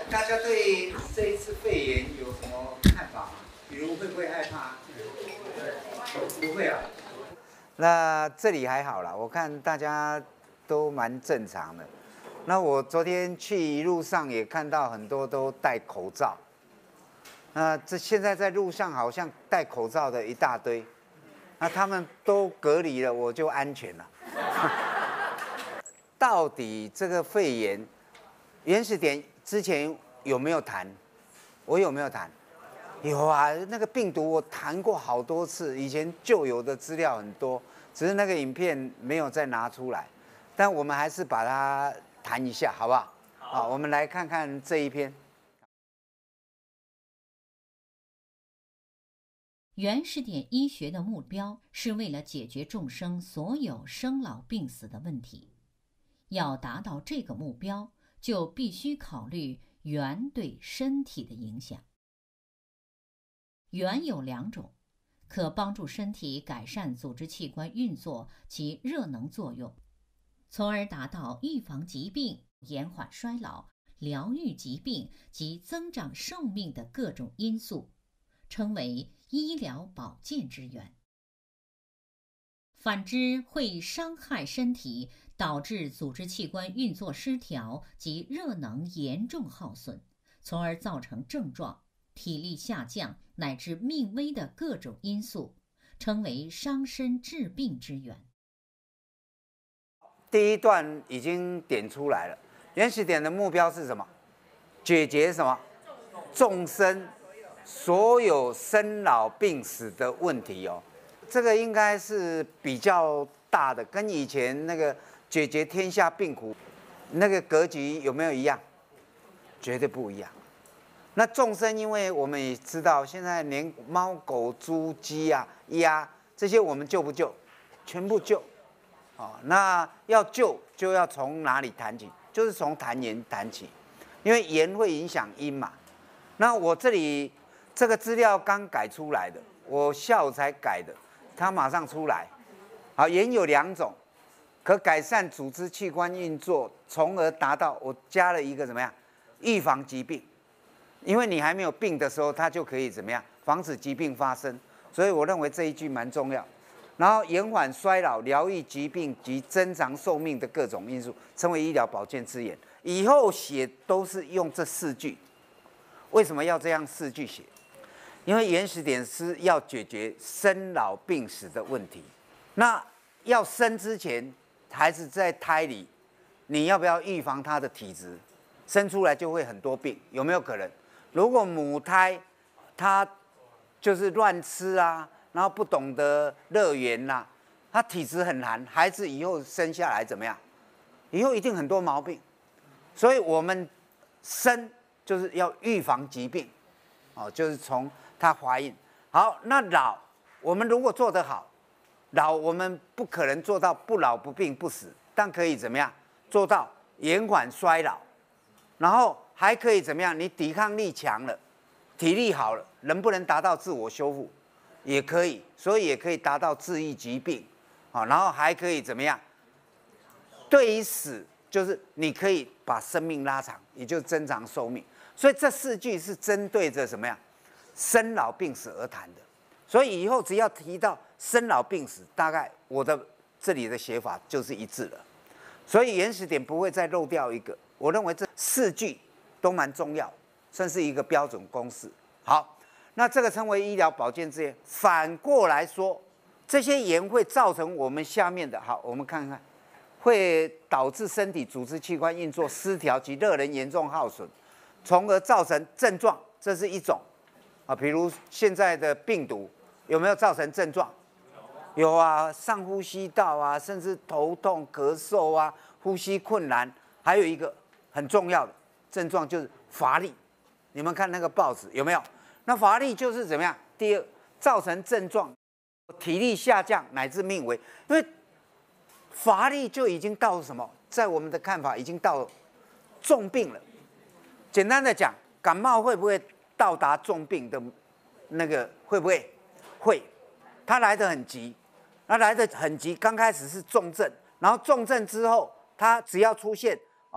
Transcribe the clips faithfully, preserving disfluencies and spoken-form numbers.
大家对这一次肺炎有什么看法吗？比如会不会害怕？不会啊。那这里还好啦，我看大家都蛮正常的。那我昨天去一路上也看到很多都戴口罩。那这现在在路上好像戴口罩的一大堆，那他们都隔离了，我就安全了。到底这个肺炎原始点之前有没有谈？我有没有谈？有啊，那个病毒我谈过好多次，以前旧有的资料很多，只是那个影片没有再拿出来。但我们还是把它谈一下，好不好？好，我们来看看这一篇。 原始点医学的目标是为了解决众生所有生老病死的问题。要达到这个目标，就必须考虑元对身体的影响。元有两种，可帮助身体改善组织器官运作及热能作用，从而达到预防疾病、延缓衰老、疗愈疾病及增长寿命的各种因素，称为医疗保健之源。反之，会伤害身体，导致组织器官运作失调及热能严重耗损，从而造成症状、体力下降乃至命危的各种因素，称为伤身治病之源。 第一段已经点出来了，原始点的目标是什么？解决什么？众生所有生老病死的问题哦。这个应该是比较大的，跟以前那个解决天下病苦那个格局有没有一样？绝对不一样。那众生，因为我们也知道，现在连猫、狗、猪、鸡啊、鸭这些，我们救不救？全部救。哦，那要救就要从哪里谈起？就是从谈言谈起，因为言会影响因嘛。那我这里这个资料刚改出来的，我下午才改的。它马上出来。好，盐有两种，可改善组织器官运作，从而达到我加了一个怎么样？预防疾病。因为你还没有病的时候，它就可以怎么样？防止疾病发生。所以我认为这一句蛮重要。然后延缓衰老、疗愈疾病及增长寿命的各种因素，称为医疗保健之源。以后写都是用这四句。为什么要这样四句写？因为原始点是要解决生老病死的问题。那要生之前，孩子在胎里，你要不要预防他的体质？生出来就会很多病，有没有可能？如果母胎他就是乱吃啊，然后不懂得乐园啦、啊，他体质很寒，孩子以后生下来怎么样？以后一定很多毛病。所以我们生就是要预防疾病，哦，就是从她怀孕。好，那老，我们如果做得好，老我们不可能做到不老不病不死，但可以怎么样做到延缓衰老，然后还可以怎么样？你抵抗力强了，体力好了，能不能达到自我修复？也可以，所以也可以达到治愈疾病，好，然后还可以怎么样？对于死，就是你可以把生命拉长，也就是增长寿命。所以这四句是针对着什么呀？生老病死而谈的。所以以后只要提到生老病死，大概我的这里的写法就是一致了。所以原始点不会再漏掉一个。我认为这四句都蛮重要，算是一个标准公式。好，那这个称为医疗保健之源。反过来说，这些盐会造成我们下面的，好，我们看看，会导致身体组织器官运作失调及热能严重耗损，从而造成症状，这是一种啊。比如现在的病毒有没有造成症状？有啊，上呼吸道啊，甚至头痛、咳嗽啊，呼吸困难，还有一个很重要的症状就是乏力。你们看那个报纸有没有？那乏力就是怎么样？第二，造成症状，体力下降乃至命危。因为乏力就已经到什么？在我们的看法，已经到重病了。简单的讲，感冒会不会到达重病的那个？会不会？会，它来得很急。那来得很急，刚开始是重症，然后重症之后，它只要出现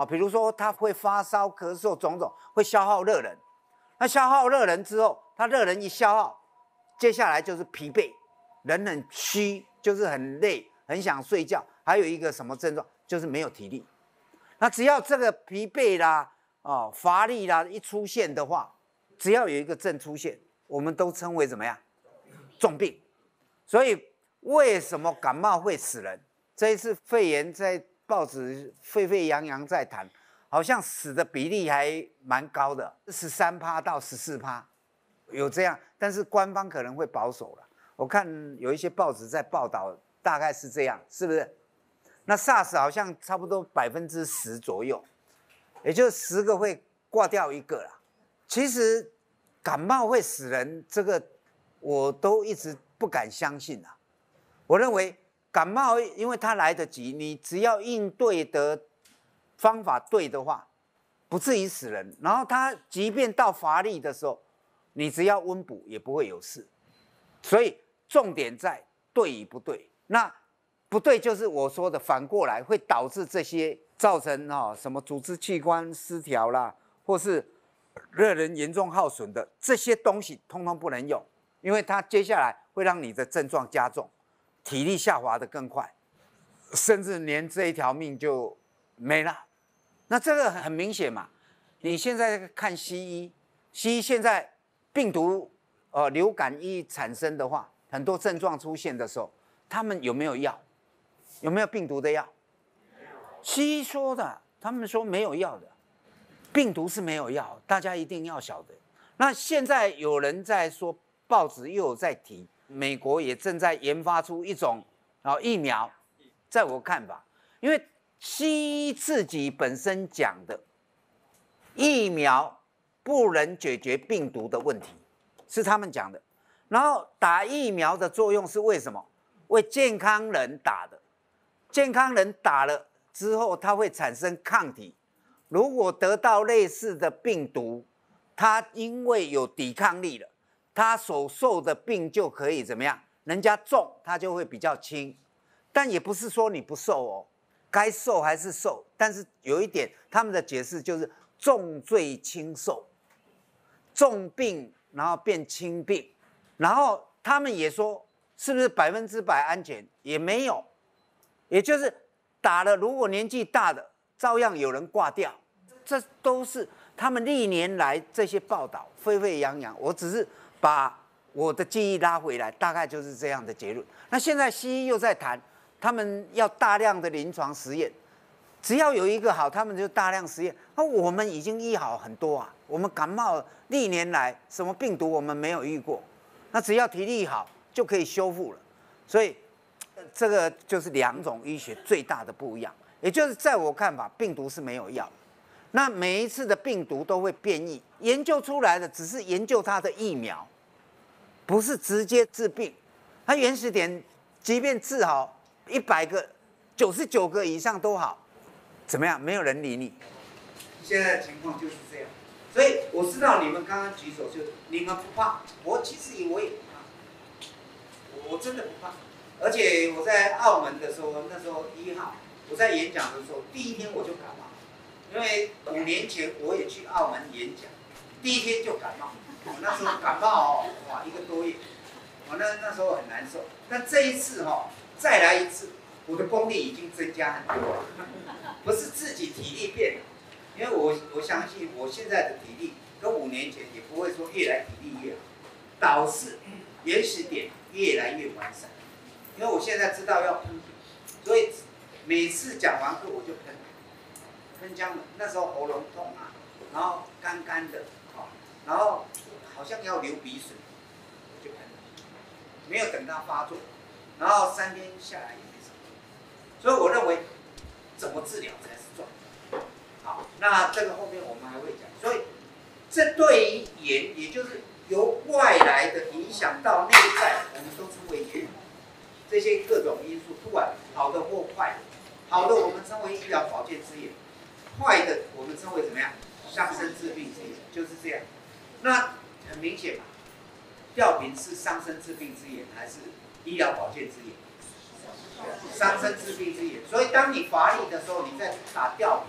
啊，比如说他会发烧、咳嗽种种，会消耗热能。那消耗热能之后，他热能一消耗，接下来就是疲惫，人很虚，就是很累，很想睡觉。还有一个什么症状，就是没有体力。那只要这个疲惫啦、哦乏力啦一出现的话，只要有一个症出现，我们都称为怎么样？重病。所以为什么感冒会死人？这一次肺炎在报纸沸沸扬扬在谈，好像死的比例还蛮高的，十三趴到十四趴，有这样，但是官方可能会保守了。我看有一些报纸在报道，大概是这样，是不是？那 SARS 好像差不多百分之十左右，也就是十个会挂掉一个啦。其实感冒会死人，这个我都一直不敢相信啊。我认为感冒因为它来得及，你只要应对的方法对的话，不至于死人。然后它即便到乏力的时候，你只要温补也不会有事。所以重点在对与不对。那不对就是我说的反过来会导致这些造成哦什么组织器官失调啦，或是热能严重耗损的这些东西，通通不能用，因为它接下来会让你的症状加重，体力下滑的更快，甚至连这一条命就没了。那这个很明显嘛，你现在看西医，西医现在病毒呃流感一产生的话，很多症状出现的时候，他们有没有药？有没有病毒的药？西医说的，他们说没有药的，病毒是没有药，大家一定要晓得。那现在有人在说，报纸又有在提，美国也正在研发出一种啊疫苗。在我看法，因为西医自己本身讲的，疫苗不能解决病毒的问题，是他们讲的。然后打疫苗的作用是为什么？为健康人打的。健康人打了之后，它会产生抗体。如果得到类似的病毒，它因为有抵抗力了，它所受的病就可以怎么样？人家重，它就会比较轻。但也不是说你不受哦，该受还是受。但是有一点，他们的解释就是重罪轻受，重病然后变轻病，然后他们也说是不是百分之百安全？也没有。也就是打了，如果年纪大的，照样有人挂掉，这都是他们历年来这些报道沸沸扬扬。我只是把我的记忆拉回来，大概就是这样的结论。那现在西医又在谈，他们要大量的临床实验，只要有一个好，他们就大量实验。那我们已经医好很多啊，我们感冒历年来什么病毒我们没有遇过，那只要体力好就可以修复了，所以。这个就是两种医学最大的不一样，也就是在我看法，病毒是没有药，那每一次的病毒都会变异，研究出来的只是研究它的疫苗，不是直接治病。它原始点即便治好一百个，九十九个以上都好，怎么样？没有人理你。现在的情况就是这样，所以我知道你们刚刚举手就你们不怕，我其实我也不怕，我真的不怕。而且我在澳门的时候，那时候一号，我在演讲的时候，第一天我就感冒，因为五年前我也去澳门演讲，第一天就感冒，我那时候感冒哦，哇，一个多月，我那那时候很难受。但这一次哈、哦，再来一次，我的功力已经增加很多了，不是自己体力变了，因为我我相信我现在的体力跟五年前也不会说越来体力越好，导致原始点越来越完善。因为我现在知道要喷，所以每次讲完课我就喷，喷姜了。那时候喉咙痛啊，然后干干的，啊，然后好像要流鼻水，我就喷，没有等它发作，然后三天下来也没什么。所以我认为怎么治疗才是重点。好，那这个后面我们还会讲。所以这对于炎，也就是由外来的影响到内在，我们都称为炎。这些各种因素，不管好的或坏的，好的我们称为医疗保健之炎，坏的我们称为怎么样？伤身治病之炎，就是这样。那很明显嘛，吊瓶是伤身治病之炎还是医疗保健之炎？伤身治病之炎。所以当你乏力的时候，你再打吊瓶，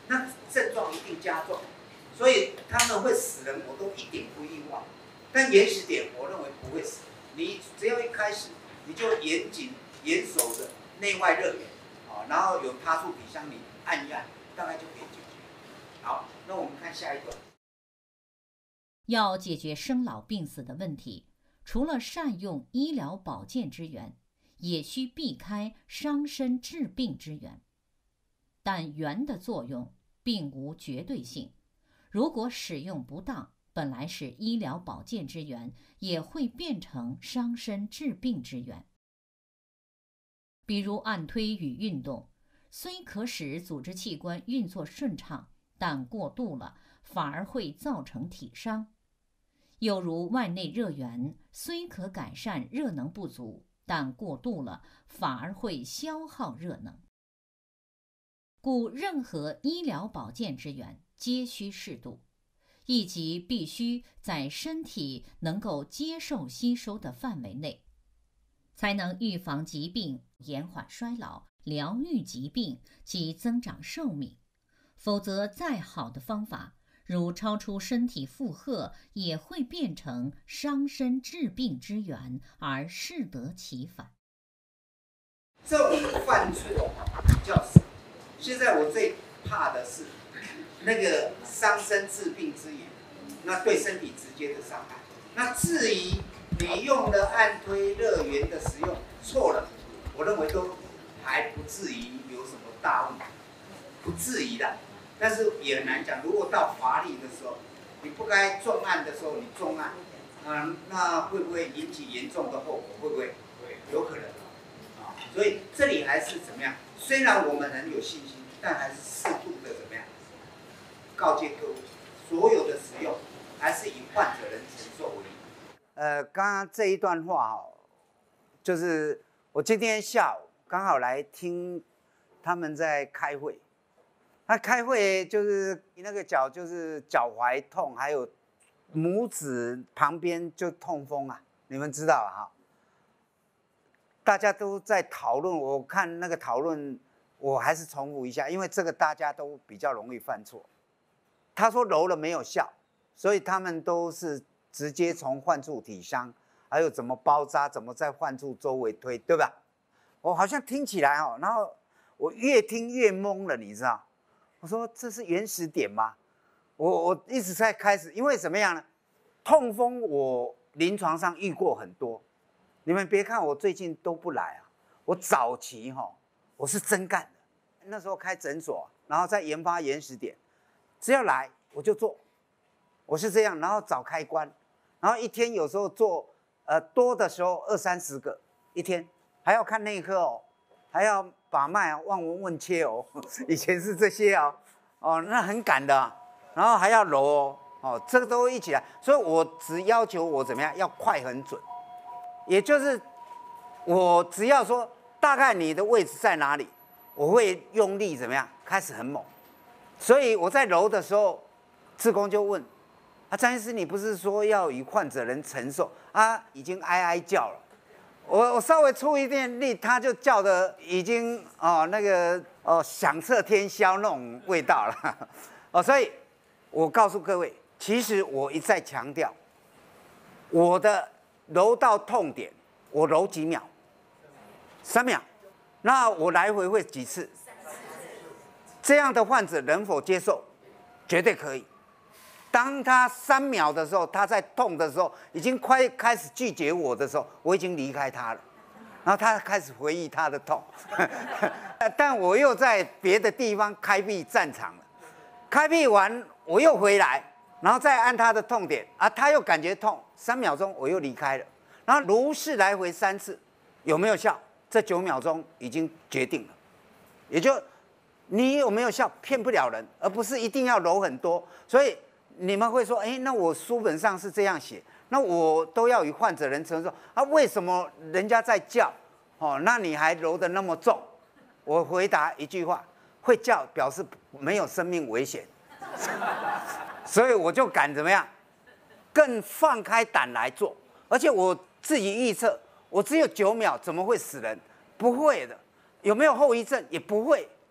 那症状一定加重，所以他们会死人，我都一点不意外。但原始点，我认为不会死。你只要一开始，你就严谨严守着内外热源，啊，然后有他处体香你按一按，大概就可以解决。好，那我们看下一段。 要解决生老病死的问题，除了善用医疗保健之源，也需避开伤身治病之源。但源的作用并无绝对性，如果使用不当，本来是医疗保健之源，也会变成伤身治病之源。比如按推与运动，虽可使组织器官运作顺畅，但过度了，反而会造成体伤。又如外内热源，虽可改善热能不足，但过度了，反而会消耗热能。故任何医疗保健之源皆需适度，亦即必须在身体能够接受吸收的范围内，才能预防疾病、延缓衰老、疗愈疾病及增长寿命。否则再好的方法，如超出身体负荷，也会变成伤身治病之源，而适得其反。 这种犯错比较少。现在我最怕的是那个伤身治病之源，那对身体直接的伤害。那至于你用了按推热源的使用错了，我认为都还不至于有什么大问题，不至于的。但是也很难讲，如果到乏力的时候，你不该重按的时候你重按，嗯，那会不会引起严重的后果？会不会？有可能啊。所以这里还是怎么样？虽然我们很有信心，但还是适度的怎么样？告诫各位，所有的使用还是以患者人承受为宜。呃，刚刚这一段话哦，就是我今天下午刚好来听他们在开会。他开会就是那个脚，就是脚踝痛，还有拇指旁边就痛风啊，你们知道哈？大家都在讨论，我看那个讨论，我还是重复一下，因为这个大家都比较容易犯错。他说揉了没有效，所以他们都是直接从患处体香，还有怎么包扎，怎么在患处周围推，对吧？我好像听起来哦，然后我越听越懵了，你知道？我说这是原始点吗？我我一直在开始，因为怎么样呢？痛风我临床上遇过很多，你们别看我最近都不来啊，我早期哈、哦、我是真干的，那时候开诊所，然后再研发原始点，只要来我就做，我是这样，然后找开关，然后一天有时候做呃多的时候二三十个一天，还要看内科哦，还要把脉啊，望闻问切哦，以前是这些哦，哦那很赶的、啊，然后还要揉哦，哦这个都一起来，所以我只要求我怎么样要快很准，也就是我只要说大概你的位置在哪里，我会用力怎么样开始很猛，所以我在揉的时候，志工就问啊张医师你不是说要以患者人承受啊，已经哀哀叫了。我我稍微出一点力，他就叫的已经哦那个哦响彻天霄那种味道了，哦，所以我告诉各位，其实我一再强调，我的揉到痛点，我揉几秒，三秒，那我来回会几次？这样的患者能否接受？绝对可以。当他三秒的时候，他在痛的时候，已经快开始拒绝我的时候，我已经离开他了，然后他开始回忆他的痛，但我又在别的地方开辟战场了，开辟完我又回来，然后再按他的痛点啊，他又感觉痛，三秒钟我又离开了，然后如是来回三次，有没有效？这九秒钟已经决定了，也就你有没有效骗不了人，而不是一定要揉很多，所以。你们会说，哎，那我书本上是这样写，那我都要与患者人承受啊？为什么人家在叫，哦，那你还揉得那么重？我回答一句话：会叫表示没有生命危险，所以我就敢怎么样，更放开胆来做。而且我自己预测，我只有九秒，怎么会死人？不会的。有没有后遗症？也不会。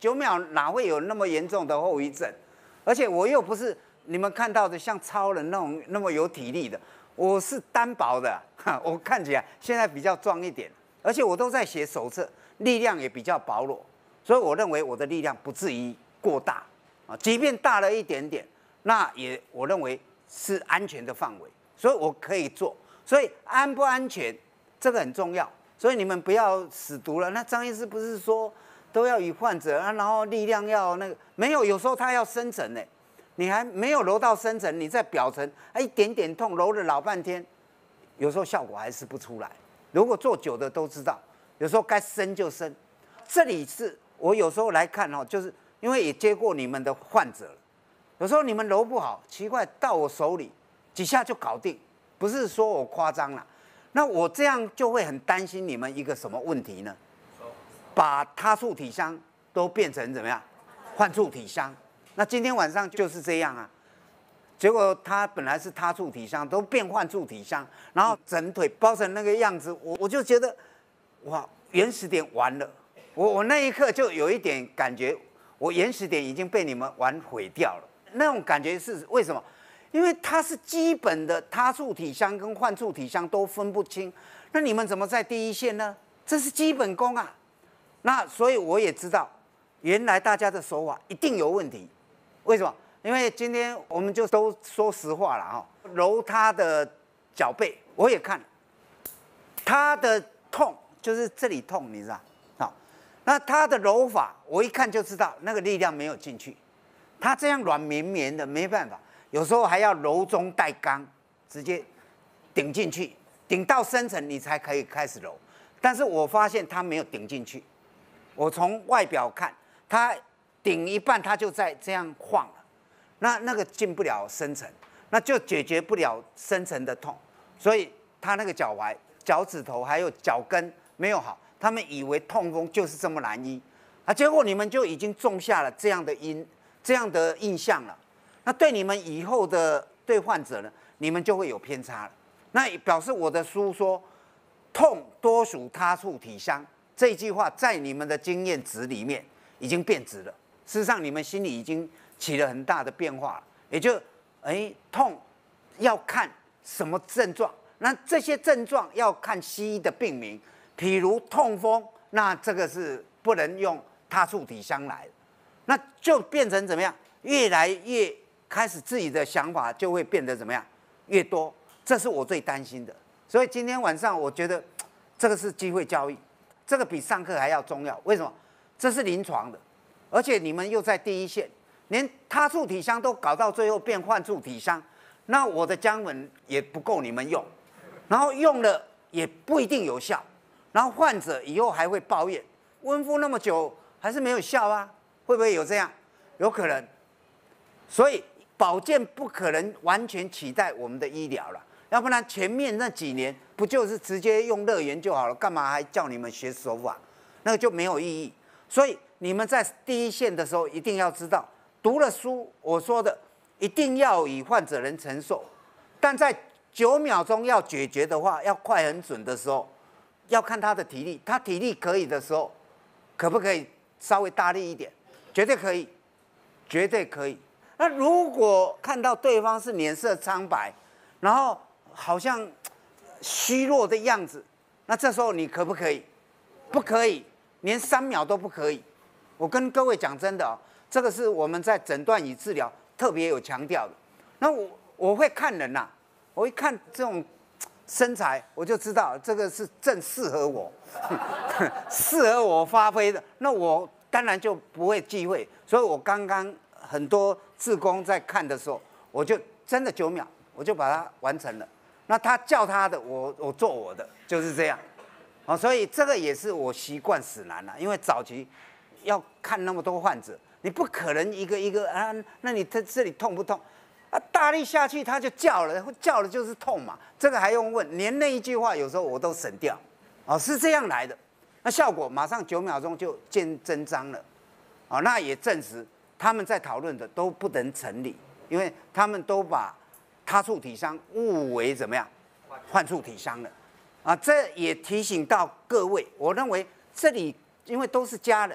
九秒哪会有那么严重的后遗症？而且我又不是你们看到的像超人那种那么有体力的，我是单薄的，我看起来现在比较壮一点，而且我都在写手册，力量也比较薄弱，所以我认为我的力量不至于过大啊，即便大了一点点，那也我认为是安全的范围，所以我可以做。所以安不安全这个很重要，所以你们不要死读了。那张医师不是说都要与患者啊，然后力量要那个没有，有时候他要深层呢，你还没有揉到深层，你在表层啊一点点痛，揉了老半天，有时候效果还是不出来。如果做久的都知道，有时候该深就深。这里是我有时候来看哦，就是因为也接过你们的患者了，有时候你们揉不好，奇怪到我手里几下就搞定，不是说我夸张了。那我这样就会很担心你们一个什么问题呢？把他处体香都变成怎么样？患处体香。那今天晚上就是这样啊。结果他本来是他处体香，都变患处体香，然后整腿包成那个样子，我我就觉得，哇，原始点完了。我我那一刻就有一点感觉，我原始点已经被你们玩毁掉了。那种感觉是为什么？因为它是基本的他处体香跟患处体香都分不清，那你们怎么在第一线呢？这是基本功啊。那所以我也知道，原来大家的手法一定有问题。为什么？因为今天我们就都说实话了哈，揉他的脚背，我也看，他的痛就是这里痛，你知道？好，那他的揉法，我一看就知道那个力量没有进去，他这样软绵绵的，没办法，有时候还要柔中带刚，直接顶进去，顶到深层你才可以开始揉。但是我发现他没有顶进去，我从外表看，他顶一半他就在这样晃了。那那个进不了深层，那就解决不了深层的痛，所以他那个脚踝、脚趾头还有脚跟没有好，他们以为痛风就是这么难医，啊，结果你们就已经种下了这样的因、这样的印象了。那对你们以后的对患者呢，你们就会有偏差了。那表示我的书说，痛多属他处体香这一句话，在你们的经验值里面已经变质了。事实上，你们心里已经起了很大的变化了，也就，哎，痛要看什么症状，那这些症状要看西医的病名，譬如痛风，那这个是不能用他处体香来的，那就变成怎么样？越来越开始自己的想法就会变得怎么样？越多，这是我最担心的。所以今天晚上我觉得这个是机会教育，这个比上课还要重要。为什么？这是临床的，而且你们又在第一线。连他处体香都搞到最后变患处体香，那我的姜文也不够你们用，然后用了也不一定有效，然后患者以后还会抱怨，温敷那么久还是没有效啊，会不会有这样？有可能。所以保健不可能完全取代我们的医疗了，要不然前面那几年不就是直接用乐园就好了，干嘛还叫你们学手法？那个就没有意义。所以你们在第一线的时候一定要知道。读了书，我说的一定要以患者能承受，但在九秒钟要解决的话，要快很准的时候，要看他的体力。他体力可以的时候，可不可以稍微大力一点？绝对可以，绝对可以。那如果看到对方是脸色苍白，然后好像虚弱的样子，那这时候你可不可以？不可以，连三秒都不可以。我跟各位讲真的哦。这个是我们在诊断与治疗特别有强调的。那我我会看人呐、啊，我一看这种身材，我就知道这个是正适合我，适合我发挥的。那我当然就不会忌讳。所以我刚刚很多志工在看的时候，我就真的九秒，我就把它完成了。那他叫他的，我我做我的，就是这样。啊，所以这个也是我习惯使然了，因为早期要看那么多患者。你不可能一个一个啊，那你这这里痛不痛？啊，大力下去他就叫了，叫了就是痛嘛，这个还用问？连那一句话有时候我都省掉，哦，是这样来的，那效果马上九秒钟就见真章了，哦，那也证实他们在讨论的都不能成立，因为他们都把他处体香误为怎么样，患处体香了，啊，这也提醒到各位，我认为这里因为都是家人。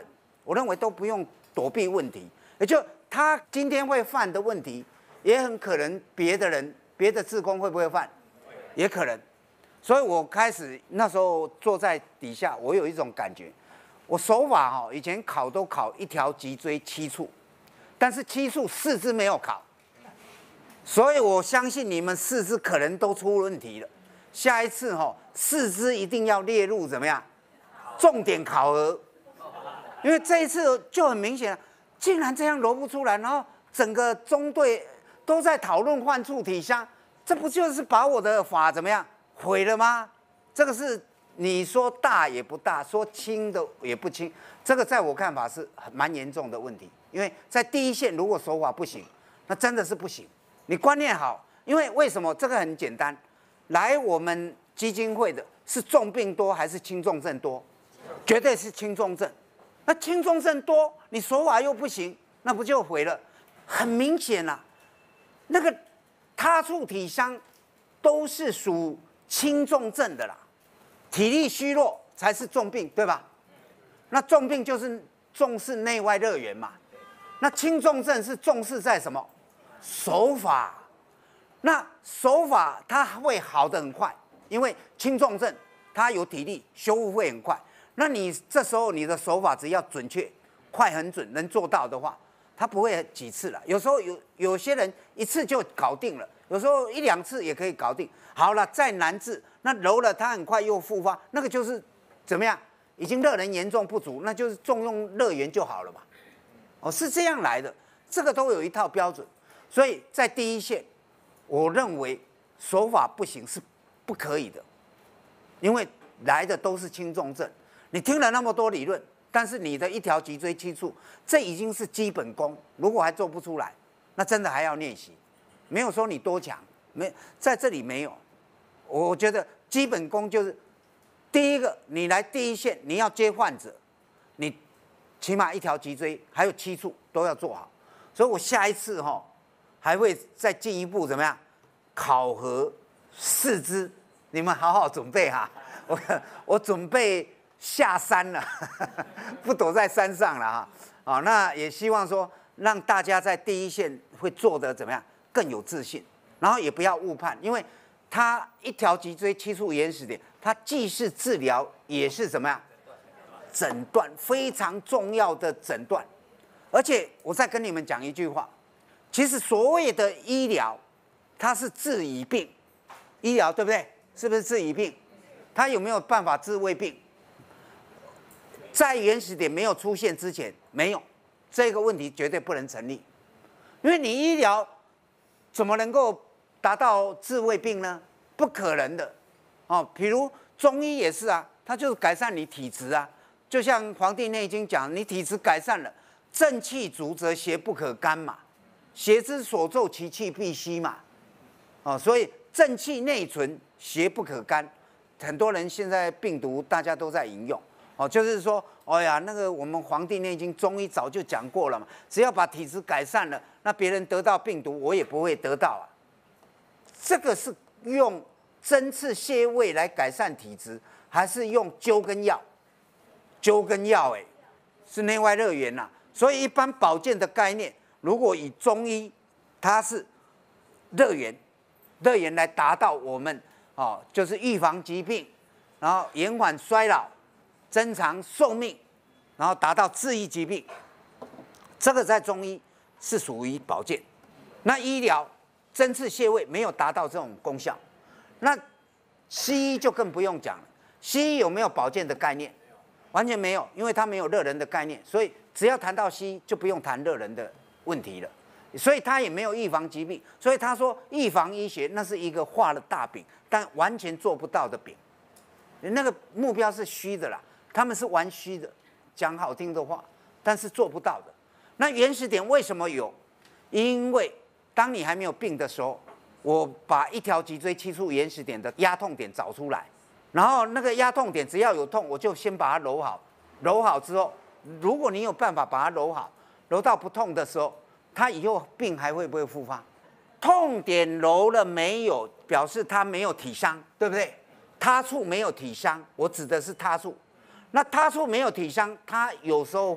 我认为都不用躲避问题，也就他今天会犯的问题，也很可能别的人、别的志工会不会犯，也可能。所以我开始那时候坐在底下，我有一种感觉，我手法哈，以前考都考一条脊椎七处，但是七处四肢没有考，所以我相信你们四肢可能都出问题了。下一次哈，四肢一定要列入怎么样？重点考核，因为这一次就很明显了，竟然这样揉不出来，然后整个中队都在讨论换处体香，这不就是把我的法怎么样毁了吗？这个是你说大也不大，说轻的也不轻，这个在我看法是蛮严重的问题。因为在第一线如果手法不行，那真的是不行。你观念好，因为为什么？这个很简单，来我们基金会的是重病多还是轻重症多？绝对是轻重症。那轻重症多，你手法又不行，那不就毁了？很明显啦、啊，那个他处体香都是属轻重症的啦，体力虚弱才是重病，对吧？那重病就是重视内外热源嘛。那轻重症是重视在什么？手法。那手法它会好得很快，因为轻重症它有体力，修复会很快。那你这时候你的手法只要准确、快、很准，能做到的话，他不会几次了。有时候有有些人一次就搞定了，有时候一两次也可以搞定。好了，再难治，那揉了它很快又复发，那个就是怎么样？已经热能严重不足，那就是重用热源就好了嘛。哦，是这样来的，这个都有一套标准。所以在第一线，我认为手法不行是不可以的，因为来的都是轻重症。你听了那么多理论，但是你的一条脊椎七处，这已经是基本功。如果还做不出来，那真的还要练习。没有说你多强，没在这里没有。我觉得基本功就是第一个，你来第一线，你要接患者，你起码一条脊椎还有七处都要做好。所以我下一次哈、哦、还会再进一步怎么样考核四肢，你们好好准备哈。我我准备。下山了，不躲在山上了哈。好，那也希望说让大家在第一线会做得怎么样更有自信，然后也不要误判，因为它一条脊椎七处原始点，它既是治疗也是怎么样诊断，非常重要的诊断。而且我再跟你们讲一句话，其实所谓的医疗，它是治已病，医疗对不对？是不是治已病？它有没有办法治未病？在原始点没有出现之前，没有这个问题绝对不能成立，因为你医疗怎么能够达到治未病呢？不可能的哦。比如中医也是啊，它就是改善你体质啊，就像《黄帝内经》讲，你体质改善了，正气足则邪不可干嘛，邪之所奏，其气必息嘛。哦，所以正气内存，邪不可干。很多人现在病毒大家都在引用。哦，就是说，哎呀，那个我们《黄帝内经》中医早就讲过了嘛，只要把体质改善了，那别人得到病毒，我也不会得到啊。这个是用针刺泻胃来改善体质，还是用灸根药？灸根药，哎，是内外热源呐。所以一般保健的概念，如果以中医，它是热源，热源来达到我们哦，就是预防疾病，然后延缓衰老。增长寿命，然后达到治愈疾病，这个在中医是属于保健。那医疗针刺泻胃没有达到这种功效，那西医就更不用讲了。西医有没有保健的概念？完全没有，因为它没有热能的概念，所以只要谈到西医，就不用谈热能的问题了。所以它也没有预防疾病，所以他说预防医学那是一个画了大饼，但完全做不到的饼，那个目标是虚的啦。他们是玩虚的，讲好听的话，但是做不到的。那原始点为什么有？因为当你还没有病的时候，我把一条脊椎七处原始点的压痛点找出来，然后那个压痛点只要有痛，我就先把它揉好。揉好之后，如果你有办法把它揉好，揉到不痛的时候，它以后病还会不会复发？痛点揉了没有，表示它没有体伤，对不对？他处没有体伤，我指的是他处。那他处没有体伤，它有时候会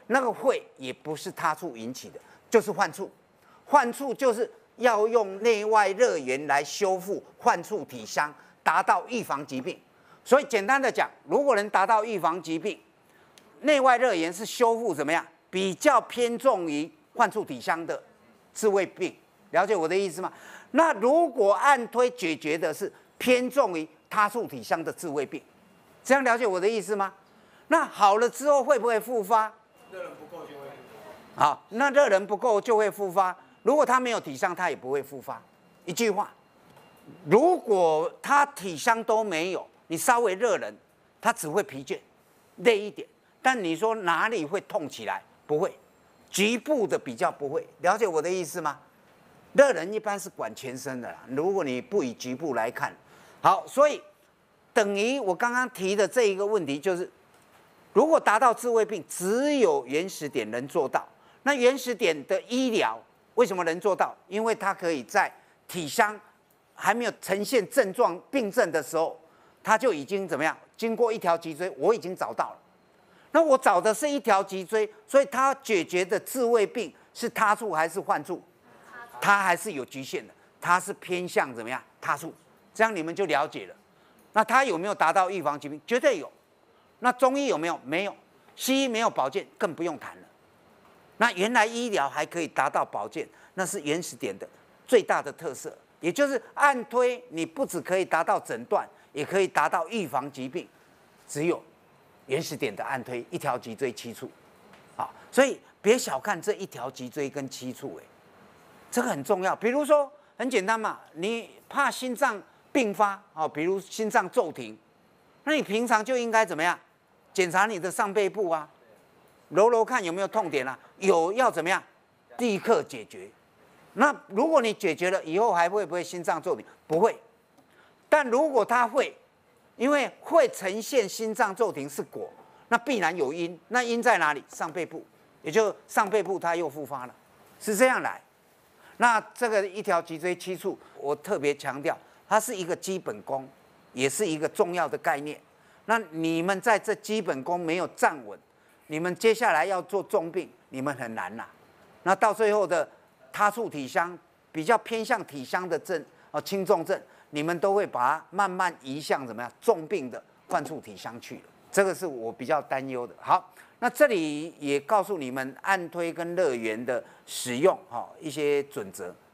那个会也不是他处引起的，就是患处。患处就是要用内外热源来修复患处体香，达到预防疾病。所以简单的讲，如果能达到预防疾病，内外热源是修复怎么样？比较偏重于患处体香的治胃病，了解我的意思吗？那如果按推解决的是偏重于他处体香的治胃病，这样了解我的意思吗？那好了之后会不会复发？ 热能不够就会复发。 好，那热能不够就会复发。如果他没有体香，他也不会复发。一句话，如果他体香都没有，你稍微热能，他只会疲倦、累一点。但你说哪里会痛起来？不会，局部的比较不会。了解我的意思吗？热能一般是管全身的啦。如果你不以局部来看，好，所以等于我刚刚提的这一个问题就是。如果达到治胃病，只有原始点能做到。那原始点的医疗为什么能做到？因为它可以在体香还没有呈现症状病症的时候，它就已经怎么样？经过一条脊椎，我已经找到了。那我找的是一条脊椎，所以它解决的治胃病是他处还是患处？它还是有局限的，它是偏向怎么样？他处。这样你们就了解了。那它有没有达到预防疾病？绝对有。那中医有没有？没有。西医没有保健，更不用谈了。那原来医疗还可以达到保健，那是原始点的最大的特色。也就是按推，你不只可以达到诊断，也可以达到预防疾病。只有原始点的按推，一条脊椎七处，啊，所以别小看这一条脊椎跟七处，哎，这个很重要。比如说，很简单嘛，你怕心脏病发啊，比如心脏骤停，那你平常就应该怎么样？检查你的上背部啊，揉揉看有没有痛点啊，有要怎么样？立刻解决。那如果你解决了，以后还会不会心脏骤停？不会。但如果它会，因为会呈现心脏骤停是果，那必然有因。那因在哪里？上背部，也就上背部它又复发了，是这样来。那这个一条脊椎七处，我特别强调，它是一个基本功，也是一个重要的概念。那你们在这基本功没有站稳，你们接下来要做重病，你们很难呐、啊。那到最后的他处体香比较偏向体香的症哦，轻重症，你们都会把它慢慢移向怎么样重病的患处体香去了。这个是我比较担忧的。好，那这里也告诉你们按推跟热源的使用哈、哦、一些准则。